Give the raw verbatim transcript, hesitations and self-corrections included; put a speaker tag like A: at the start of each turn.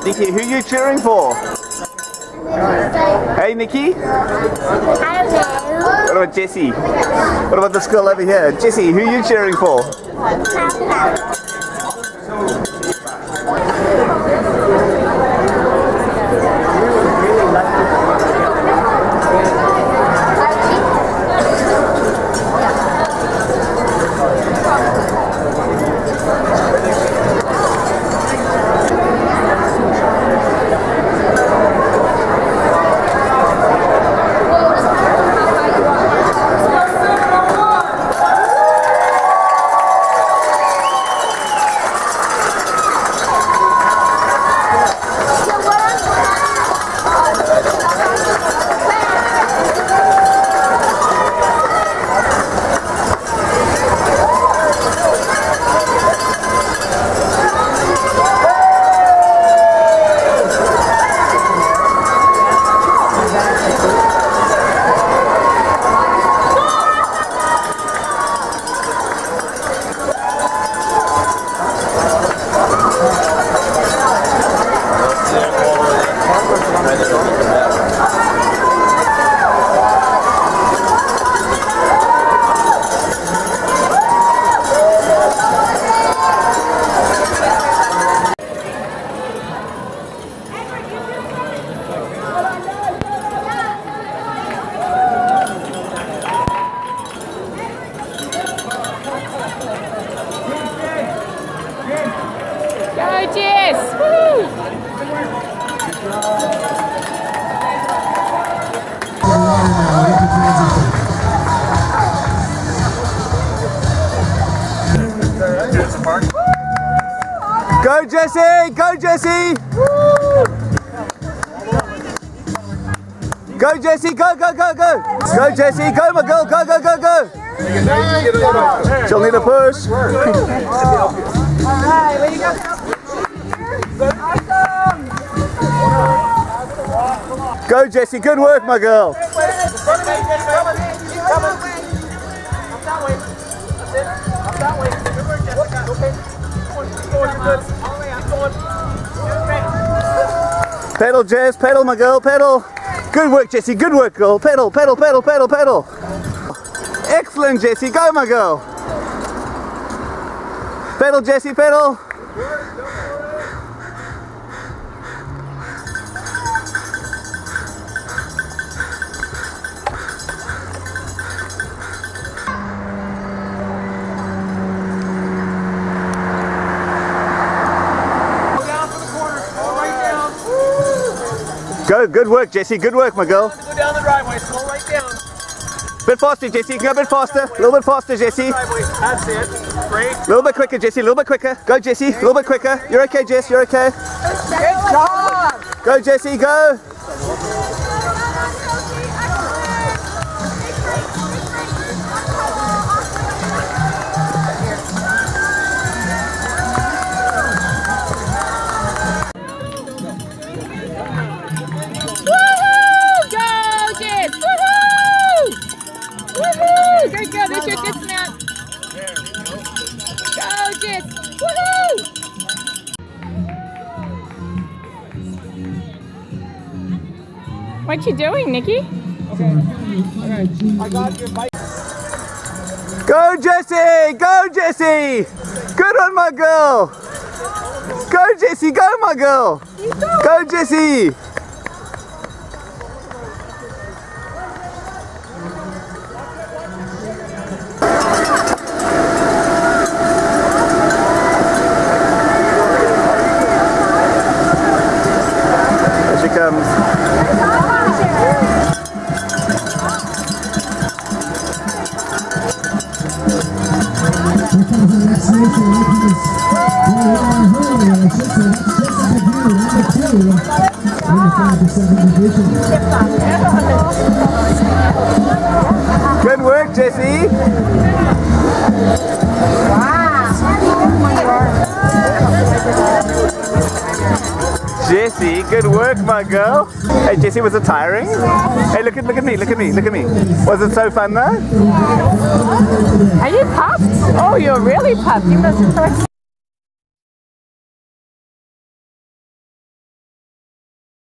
A: Nikki, who are you cheering for? Hey, Nikki?
B: I don't know.
A: What about Jessie? What about this girl over here? Jessie, who are you cheering for?
B: Papa.
C: Go, Jess! Woo!
A: Go, Jessie! Go, Jessie! Go, Jessie! Go, go, go, go! Go, Jessie! Go, my girl! Go, go, go, go! She'll need a push.
C: Alright, where you go? Awesome!
A: Go, Jessie! Good work, my girl! Pedal, Jess, pedal, my girl, pedal. Good work, Jessie, good work, girl. Pedal, pedal, pedal, pedal, pedal. Excellent, Jessie, go, my girl. Pedal, Jessie, pedal. Go, good work, Jessie. Good work, my girl.
D: Go down the driveway, slow right down.
A: Bit faster, Jessie. Go a bit faster. A little bit faster, Jessie.
D: Driveway. That's it. Great.
A: A little bit quicker, Jessie. A little bit quicker. Go, Jessie. A little bit quicker. You're okay, Jess. You're okay.
D: Good job.
A: Go, Jessie. Go.
C: Good girl, there's your dismount. Go, Jess. Woohoo! What you doing, Nikki?
D: Okay. Okay. I got your bike.
A: Go, Jessie. Go, Jessie. Good on my girl. Go, Jessie. Go, my girl. Go, Jessie. Comes. Good work, Jessie. Jessie, good work, my girl. Hey, Jessie, was it tiring? Hey, look at look at me, look at me, look at me. Was it so fun though?
C: Are you puffed? Oh, you're really puffed. You must have